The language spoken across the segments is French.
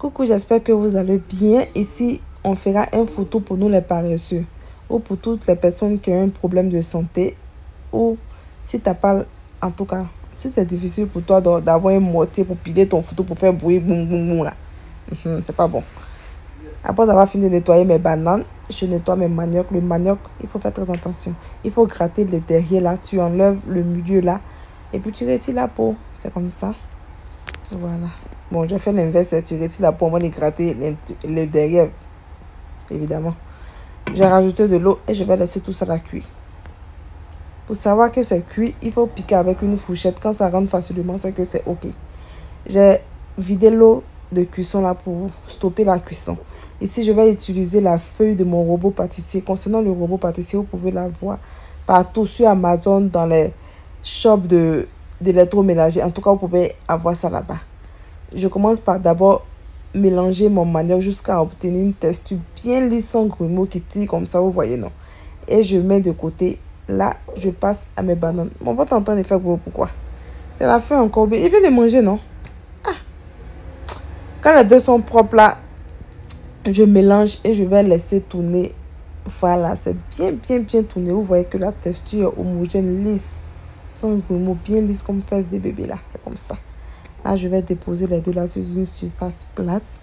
Coucou, j'espère que vous allez bien. Ici, on fera une photo pour nous les paresseux ou pour toutes les personnes qui ont un problème de santé ou si tu n'as pas, en tout cas, si c'est difficile pour toi d'avoir un mortier pour piler ton photo pour faire bruit, boum, boum, boum, là. C'est pas bon. Après avoir fini de nettoyer mes bananes, je nettoie mes maniocs. Le manioc, il faut faire très attention. Il faut gratter le derrière là, tu enlèves le milieu là et puis tu retires la peau. C'est comme ça. Voilà. Bon, je fais l'inverse, tu retires la peau, on va gratter le derrière, évidemment. J'ai rajouté de l'eau et je vais laisser tout ça à cuire. Pour savoir que c'est cuit, il faut piquer avec une fourchette. Quand ça rentre facilement, c'est que c'est ok. J'ai vidé l'eau de cuisson là pour stopper la cuisson. Ici, je vais utiliser la feuille de mon robot pâtissier. Concernant le robot pâtissier, vous pouvez la voir partout sur Amazon, dans les shops d'électroménager. En tout cas, vous pouvez avoir ça là-bas. Je commence par d'abord mélanger mon manioc jusqu'à obtenir une texture bien lisse, sans grumeaux qui tire comme ça, vous voyez, non? Et je mets de côté. Là, je passe à mes bananes. Mon pote est en train de faire pourquoi? C'est la fin encore. Il vient de manger, non? Ah! Quand les deux sont propres, là, je mélange et je vais laisser tourner. Voilà, c'est bien tourné. Vous voyez que la texture est homogène, lisse, sans grumeaux, bien lisse comme fesses des bébés, là. C'est comme ça. Là, je vais déposer les deux là sur une surface plate.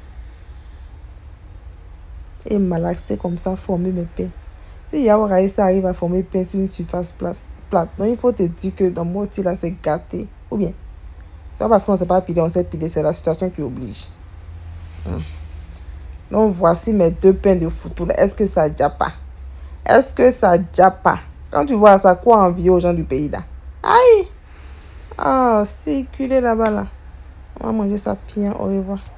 Et malaxer comme ça, former mes pains. Si Yaouraï, ça arrive à former pain sur une surface plate. Non, il faut te dire que dans mon outil là, c'est gâté. Ou bien, c'est pas parce qu'on ne sait pas piler, on sait piler. C'est la situation qui oblige. Donc, voici mes deux pains de foutu là. Est-ce que ça déjà pas? Est-ce que ça déjà pas? Quand tu vois ça, quoi envier aux gens du pays là? Aïe! Ah, circuler là-bas là. On va manger ça bien. Au revoir.